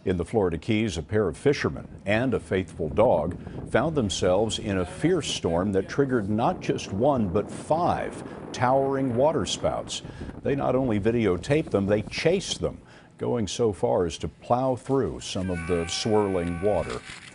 In the Florida Keys, a pair of fishermen and a faithful dog found themselves in a fierce storm that triggered not just one, but 5 towering waterspouts. They not only videotaped them, they chased them, going so far as to plow through some of the swirling water.